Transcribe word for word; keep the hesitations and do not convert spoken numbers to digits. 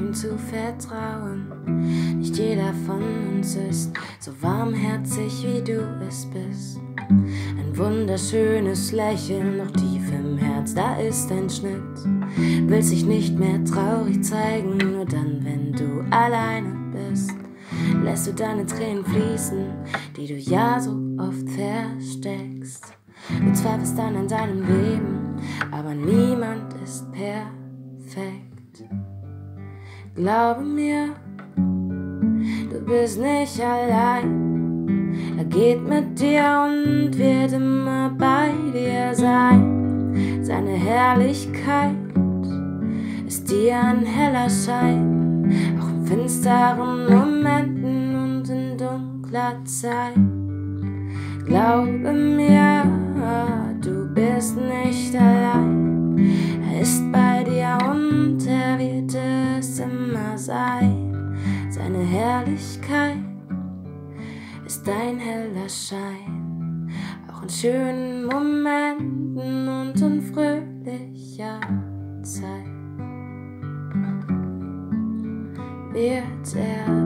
ihm zu vertrauen. Nicht jeder von uns ist so warmherzig, wie du es bist. Ein wunderschönes Lächeln, noch tief im Herz, da ist ein Schnitt. Will sich nicht mehr traurig zeigen, nur dann, wenn du alleine bist. Lässt du deine Tränen fließen, die du ja so oft versteckst. Du zweifelst dann an deinem Leben, aber niemand ist perfekt. Glaube mir, du bist nicht allein. Er geht mit dir und wird immer bei dir sein. Seine Herrlichkeit ist dir ein heller Schein, auch in finsteren Momenten und in dunkler Zeit. Glaube mir, du bist nicht allein. Er ist bei dir und er wird es immer sein. Seine Herrlichkeit ist dein heller Schein, auch in schönen Momenten und in fröhlicher Zeit wird er